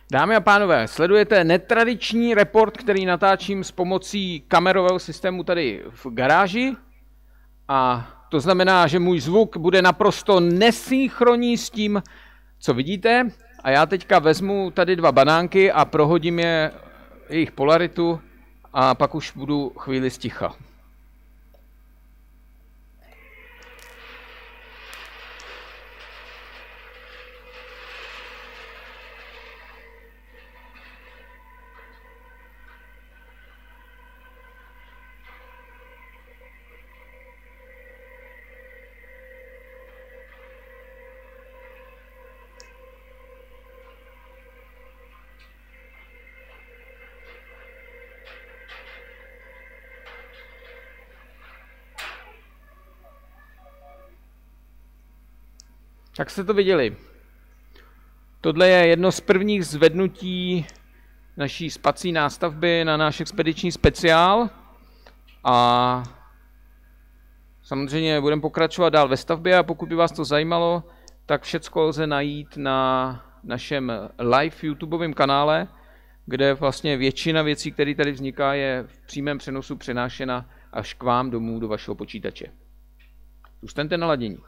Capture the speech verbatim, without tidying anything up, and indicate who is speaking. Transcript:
Speaker 1: Dámy a pánové, sledujete netradiční report, který natáčím s pomocí kamerového systému tady v garáži. A to znamená, že můj zvuk bude naprosto nesynchronní s tím, co vidíte. A já teďka vezmu tady dva banánky a prohodím je jejich polaritu a pak už budu chvíli sticha. Tak jste to viděli. Tohle je jedno z prvních zvednutí naší spací nástavby na náš expediční speciál. A samozřejmě budeme pokračovat dál ve stavbě a pokud by vás to zajímalo, tak všecko lze najít na našem live YouTubeovém kanále, kde vlastně většina věcí, které tady vzniká, je v přímém přenosu přenášena až k vám domů do vašeho počítače. Zůstaňte naladění.